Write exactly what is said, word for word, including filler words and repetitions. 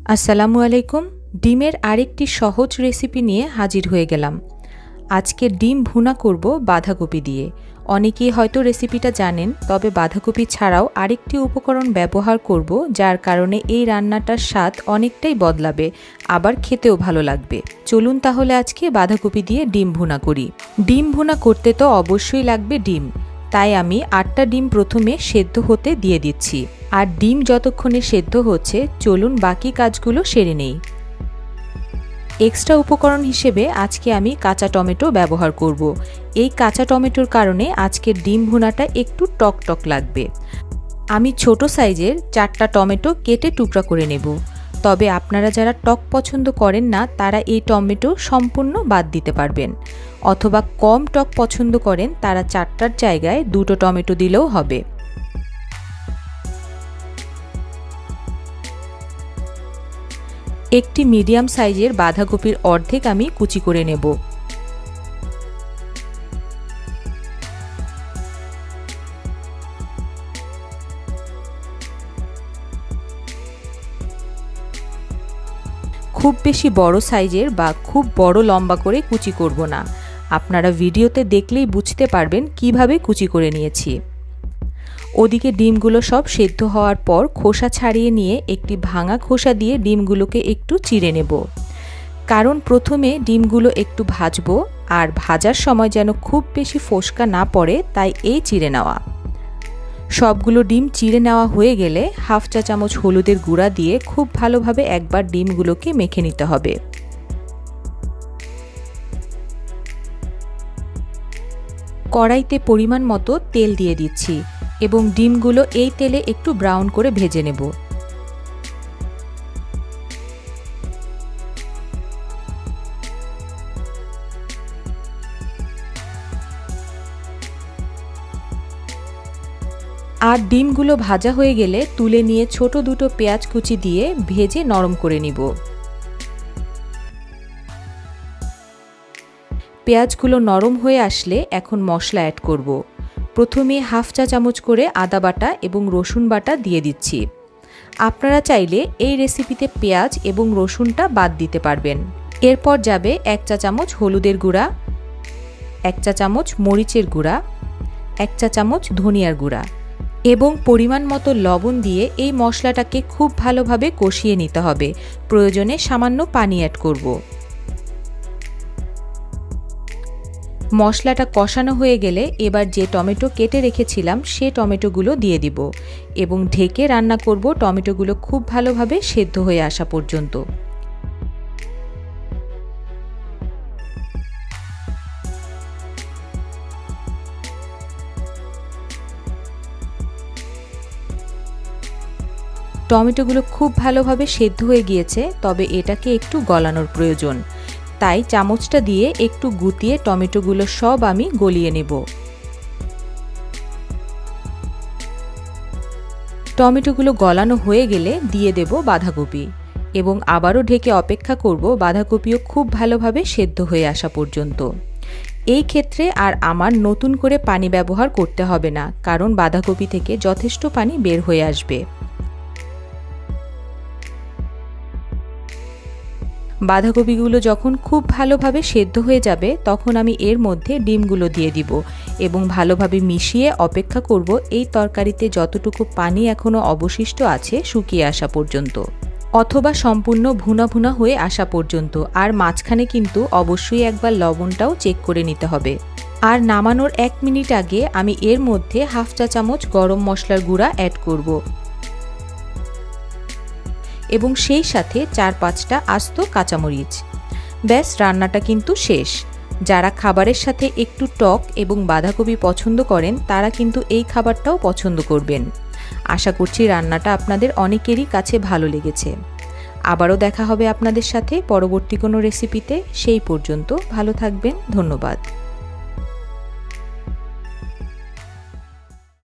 আসসালামু আলাইকুম। ডিমের আরেকটি সহজ রেসিপি নিয়ে হাজির হয়ে গেলাম। আজকে ডিম ভুনা করব বাঁধাকপি দিয়ে। অনেকেই হয়তো রেসিপিটা জানেন, তবে বাঁধাকপি ছাড়াও আরেকটি উপকরণ ব্যবহার করব, যার কারণে এই রান্নাটার স্বাদ অনেকটাই বদলাবে, আবার খেতেও ভালো লাগবে। চলুন তাহলে আজকে বাঁধাকপি দিয়ে ডিম ভুনা করি। ডিম ভুনা করতে তো অবশ্যই লাগবে ডিম, তাই আমি আটটা ডিম প্রথমে সেদ্ধ হতে দিয়ে দিচ্ছি। আর ডিম যতক্ষণে সেদ্ধ হচ্ছে, চলুন বাকি কাজগুলো সেরে নেই। এক্সট্রা উপকরণ হিসেবে আজকে আমি কাঁচা টমেটো ব্যবহার করব। এই কাঁচা টমেটোর কারণে আজকের ডিম ভুনাটা একটু টক টক লাগবে। আমি ছোট সাইজের চারটা টমেটো কেটে টুকরা করে নেব। তবে আপনারা যারা টক পছন্দ করেন না, তারা এই টমেটো সম্পূর্ণ বাদ দিতে পারবেন, অথবা কম টক পছন্দ করেন তারা চারটার জায়গায় দুটো টমেটো দিলেও হবে। একটি মিডিয়াম সাইজের বাঁধাকপির অর্ধেক আমি কুচি করে নেব। খুব বেশি বড় সাইজের বা খুব বড় লম্বা করে কুচি করব না। আপনারা ভিডিওতে দেখলেই বুঝতে পারবেন কিভাবে কুচি করে নিয়েছি। ওদিকে ডিমগুলো সব সেদ্ধ হওয়ার পর খোসা ছাড়িয়ে নিয়ে একটি ভাঙা খোসা দিয়ে ডিমগুলোকে একটু চিড়ে নেব। কারণ প্রথমে ডিমগুলো একটু ভাজবো, আর ভাজার সময় যেন খুব বেশি ফোসকা না পড়ে, তাই এই চিড়ে নেওয়া। সবগুলো ডিম চিড়ে নেওয়া হয়ে গেলে হাফ চা চামচ হলুদের গুঁড়া দিয়ে খুব ভালোভাবে একবার ডিমগুলোকে মেখে নিতে হবে। কড়াইতে পরিমাণ মতো তেল দিয়ে দিচ্ছি এবং ডিমগুলো এই তেলে একটু ব্রাউন করে ভেজে নেব। আর ডিমগুলো ভাজা হয়ে গেলে তুলে নিয়ে ছোট দুটো পেঁয়াজ কুচি দিয়ে ভেজে নরম করে নিব। পেঁয়াজগুলো নরম হয়ে আসলে এখন মশলা অ্যাড করব। প্রথমে হাফ চা চামচ করে আদা বাটা এবং রসুন বাটা দিয়ে দিচ্ছি। আপনারা চাইলে এই রেসিপিতে পেঁয়াজ এবং রসুনটা বাদ দিতে পারবেন। এরপর যাবে এক চা চামচ হলুদের গুঁড়া, এক চা চামচ মরিচের গুঁড়া, এক চা চামচ ধনিয়ার গুঁড়া এবং পরিমাণ মতো লবণ দিয়ে এই মশলাটাকে খুব ভালোভাবে কষিয়ে নিতে হবে। প্রয়োজনে সামান্য পানি অ্যাড করব। মশলাটা কষানো হয়ে গেলে এবার যে টমেটো কেটে রেখেছিলাম সে টমেটোগুলো দিয়ে দিব এবং ঢেকে রান্না করব টমেটোগুলো খুব ভালোভাবে সেদ্ধ হয়ে আসা পর্যন্ত। টমেটোগুলো খুব ভালোভাবে সেদ্ধ হয়ে গিয়েছে, তবে এটাকে একটু গলানোর প্রয়োজন, তাই চামচটা দিয়ে একটু গুটিয়ে টমেটোগুলো সব আমি গলিয়ে নেব। টমেটোগুলো গলানো হয়ে গেলে দিয়ে দেব বাঁধাকপি এবং আবারও ঢেকে অপেক্ষা করব বাঁধাকপিও খুব ভালোভাবে সেদ্ধ হয়ে আসা পর্যন্ত। এই ক্ষেত্রে আর আমার নতুন করে পানি ব্যবহার করতে হবে না, কারণ বাঁধাকপি থেকে যথেষ্ট পানি বের হয়ে আসবে। বাঁধাকপিগুলো যখন খুব ভালোভাবে সেদ্ধ হয়ে যাবে, তখন আমি এর মধ্যে ডিমগুলো দিয়ে দিব এবং ভালোভাবে মিশিয়ে অপেক্ষা করব এই তরকারিতে যতটুকু পানি এখনও অবশিষ্ট আছে শুকিয়ে আসা পর্যন্ত, অথবা সম্পূর্ণ ভুনা ভুনা হয়ে আসা পর্যন্ত। আর মাঝখানে কিন্তু অবশ্যই একবার লবণটাও চেক করে নিতে হবে। আর নামানোর এক মিনিট আগে আমি এর মধ্যে হাফ চা চামচ গরম মশলার গুঁড়া অ্যাড করব এবং সেই সাথে চার পাঁচটা আস্ত কাঁচামরিচ। ব্যাস, রান্নাটা কিন্তু শেষ। যারা খাবারের সাথে একটু টক এবং বাঁধাকপি পছন্দ করেন, তারা কিন্তু এই খাবারটাও পছন্দ করবেন। আশা করছি রান্নাটা আপনাদের অনেকেরই কাছে ভালো লেগেছে। আবারও দেখা হবে আপনাদের সাথে পরবর্তী কোনো রেসিপিতে। সেই পর্যন্ত ভালো থাকবেন। ধন্যবাদ।